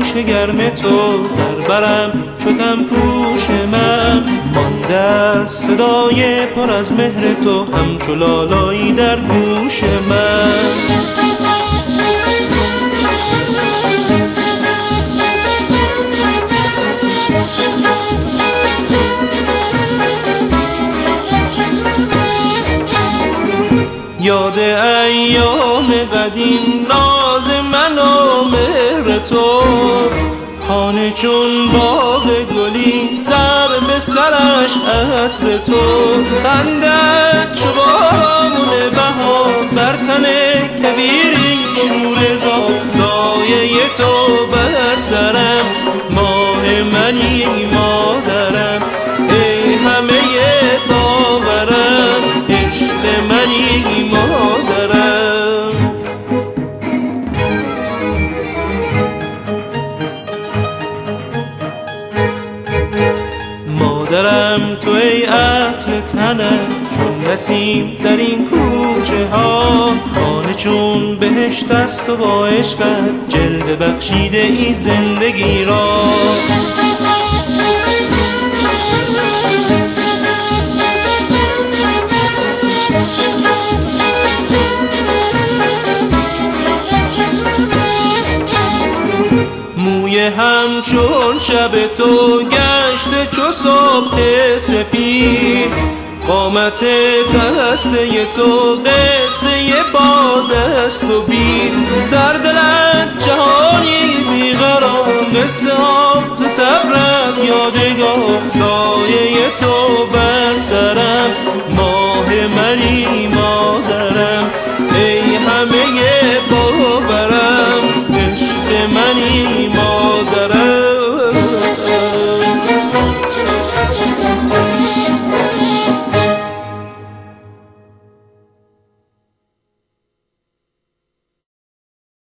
آغوش گرم تو در برم شدم پوش من، مانده از صدای پر از مهر تو همچو لالایی در گوش من. یاد ایام قدیم ناز من و مهر تو، خانه چون باغ گلی سر به سرش عطر تو، خندت چو باران بهار بر تن کویری شوره سایه تو بر سرم، ماه منی مادرم ای همه باورم، عشق منی مادرم. مادرم تو ای عطر تنم چون نسیم در این کوچه ها، خانه چون بهشت است و با عشقت جلوه بخشیده ای زندگی را. موی همچون شب تو گشته چو صبح سپید، قامت قصه تو قصه